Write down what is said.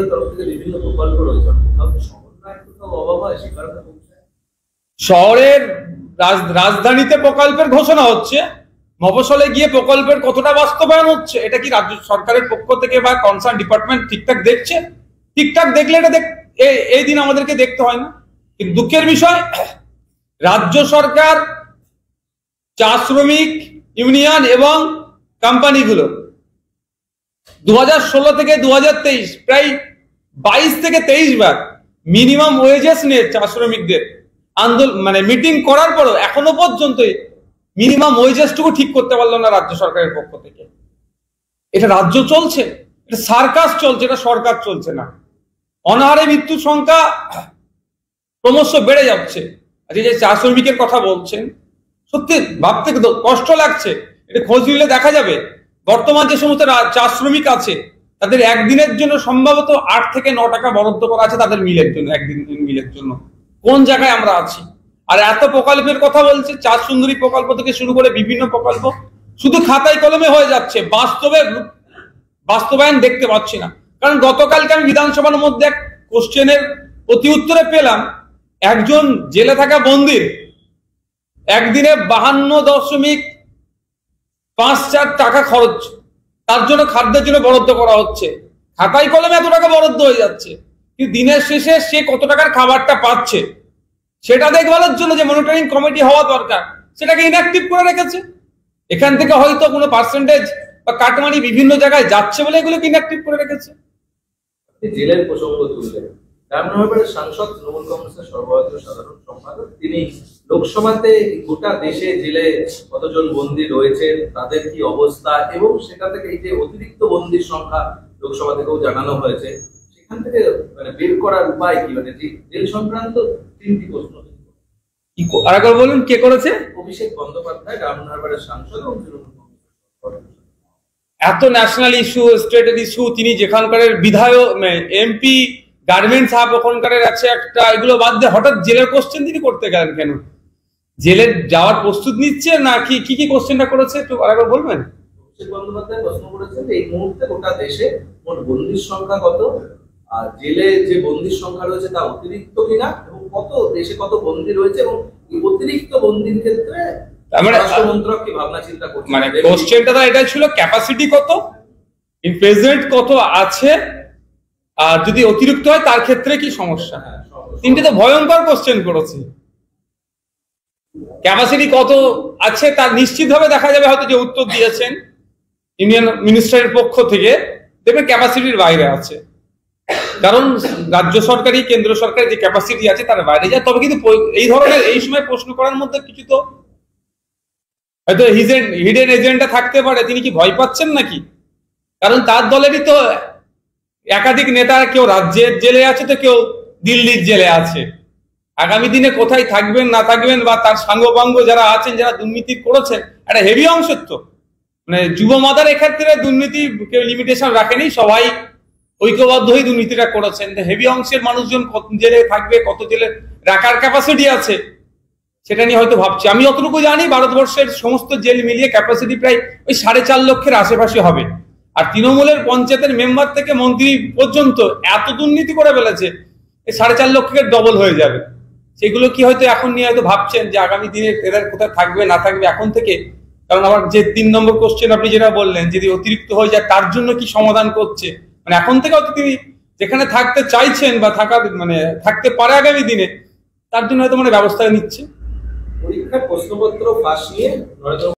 সরকারের তরফ থেকে বিভিন্ন প্রকল্প রয়েছে, কোথাও অভাব হয় সে কারণে শহরের রাজধানীতে প্রকল্পের ঘোষণা হচ্ছে, মফস্বলে গিয়ে প্রকল্পের কতটা বাস্তবায়ন হচ্ছে এটা কি রাজ্য সরকারের পক্ষ থেকে বা কনসার্ন ডিপার্টমেন্ট ঠিকঠাক দেখছে? ঠিকঠাক দেখলে এটা এই দিন আমাদেরকে দেখতে হয় না। কিন্তু দুঃখের বিষয়, রাজ্য সরকার, চা শ্রমিক ইউনিয়ন এবং কোম্পানিগুলো 2016 থেকে 2023 প্রায় 22 থেকে 23 বার মিনিমাম ওয়েজেস নিয়ে চা শ্রমিকদের আন্দোলন মিটিং করার পরও এখনো পর্যন্ত মিনিমাম ওয়েজেসটুকু ঠিক করতে পারলো না রাজ্য সরকারের পক্ষ থেকে। এটা রাজ্য চলছে, এটা সার্কাস চলছে, এটা সরকার চলছে না। অনাহারে মৃত্যুর সংখ্যা ক্রমশ বেড়ে যাচ্ছে। আজকে যে চা শ্রমিকের কথা বলছেন, সত্যি ভাবতে কষ্ট লাগছে। এটা খোঁজ নিলে দেখা যাবে বর্তমান যে সমস্ত চা শ্রমিক আছে তাদের একদিনের জন্য সম্ভবত 8 থেকে 9 টাকা বরাদ্দ করা আছে তাদের মিলের জন্য, একদিন মিলের জন্য। কোন জায়গায় আমরা আছি? আর এত প্রকল্পের কথা বলছে, চা সুন্দরী প্রকল্প থেকে শুরু করে বিভিন্ন প্রকল্প শুধু খাতায় কলমে হয়ে যাচ্ছে, বাস্তবায়ন দেখতে পাচ্ছি না। কারণ গতকালকে আমি বিধানসভার মধ্যে এক কোশ্চেনের প্রতি উত্তরে পেলাম, একজন জেলে থাকা বন্দির একদিনে 52.54 টাকা খরচ, তার জন্য খাদ্যের জন্য বরাদ্দ করা হচ্ছে। খাতায় কলমে এত টাকা বরাদ্দ হয়ে যাচ্ছে, কিন্তু দিনের শেষে সে কত টাকার খাবারটা পাচ্ছে সেটা দেখভালের জন্য যে মনিটরিং কমিটি হওয়া দরকার সেটাকে ইনঅ্যাক্টিভ করে রেখেছে। এখান থেকে হয়তো কোনো পার্সেন্টেজ বা কাটমানি বিভিন্ন জায়গায় যাচ্ছে বলে এগুলোকে ইনঅ্যাক্টিভ করে রেখেছে। জেলের প্রসঙ্গ তুললেন, রামনগরের সাংসদ তৃণমূল কংগ্রেসের সর্বভারতীয় সাধারণ সম্পাদক, তিনি লোকসভাতে গোটা দেশে জেলে কতজন বন্দী রয়েছেন, তাদের কি অবস্থা, এবং সেটা থেকে এই যে অতিরিক্ত বন্দীর সংখ্যা লোকসভা থেকেও জানানো হয়েছে, সেখান থেকে বের করার উপায় কি? জেল সংক্রান্ত 3টি প্রশ্ন। আরেকবার বলুন, কে করেছে? অভিষেক বন্দ্যোপাধ্যায়, রামনগরের সাংসদ এবং তৃণমূল কংগ্রেস। এত ন্যাশনাল ইস্যু, স্টেটের ইস্যু, তিনি যেখানকার বিধায়ক এমপি, গার্মেন্ট সাহেব ওখানকার আছে একটা, এগুলো বাদ দিয়ে হঠাৎ জেলের কোশ্চেন তিনি করতে গেলেন কেন? জেলে যাওয়ার প্রস্তুত নিচ্ছে না কি কি কোশ্চেনটা করেছে একটু আরেকবার বলবেন? অভিষেক বন্দ্যোপাধ্যায় প্রশ্ন করেছেন এই মুহূর্তে গোটা দেশে মোট বন্দীর সংখ্যা কত, আর জেলে যে বন্দীর সংখ্যা রয়েছে তা অতিরিক্ত কিনা, এবং দেশে কত বন্দী রয়েছে, এবং এই অতিরিক্ত বন্দীর ক্ষেত্রে রাষ্ট্রমন্ত্রক কি ভাবনা চিন্তা করছে? কোশ্চেনটা এটা ছিল ক্যাপাসিটি কত, ইন প্রেজেন্ট কত আছে, আর যদি অতিরিক্ত হয় তার ক্ষেত্রে কি সমস্যা। তিনটে তো ভয়ঙ্কর কোশ্চেন করেছে। ক্যাপাসিটি কত আছে তার নিশ্চিতভাবে দেখা যাবে হয়তো যে উত্তর দিয়েছেন ইউনিয়ন মিনিস্টারের পক্ষ থেকে, দেখবেন ক্যাপাসিটির বাইরে আছে। কারণ রাজ্য সরকারি কেন্দ্র সরকারের যে ক্যাপাসিটি আছে তার বাইরে যায়। তবে কিন্তু এই ধরনের এই সময় প্রশ্ন করার মধ্যে কিছু তো হয়তো হিডেন এজেন্ডা থাকতে পারে। তিনি কি ভয় পাচ্ছেন নাকি? কারণ তার দলেরই তো একাধিক নেতা, কেউ রাজ্যের জেলে আছে তো কেউ দিল্লির জেলে আছে। আগামী দিনে কোথায় থাকবেন না থাকবেন, বা তার সাঙ্গপাঙ্গ যারা আছেন, যারা দুর্নীতি করেছেন, একটা হেভি অংশের তো যুব মাদার এক্ষেত্রে দুর্নীতি কেউ লিমিটেশন রাখেনি, সবাই ঐক্যবদ্ধ হয়ে দুর্নীতিটা করেছেন। হেভি অংশের মানুষজন কত জেলে থাকবে, কত জেলে রাখার ক্যাপাসিটি আছে, সেটা নিয়ে হয়তো ভাবছি। আমি যতটুকু জানি ভারতবর্ষের সমস্ত জেল মিলিয়ে ক্যাপাসিটি প্রায় ওই 4.5 লক্ষের আশেপাশে হবে। আর তৃণমূলের পঞ্চায়েতের মেম্বার থেকে মন্ত্রী পর্যন্ত এত দুর্নীতি করে ফেলেছে, এই 4.5 লক্ষের ডবল হয়ে যাবে। সেগুলো কি হয়তো এখন নিয়ে হয়তো ভাবছেন যে আগামী দিনে এদের কোথায় থাকবে না থাকবে এখন থেকে। কারণ আমার যে 3 নম্বর কোশ্চেন আপনি যেটা বললেন, যদি অতিরিক্ত হয়ে যায় তার জন্য কি সমাধান করছে, এখন থেকে হয়তো তিনি যেখানে থাকতে চাইছেন বা থাকতে পারে আগামী দিনে, তার জন্য হয়তো ব্যবস্থা নিচ্ছে। পরীক্ষার প্রশ্নপত্র ফাঁস নিয়ে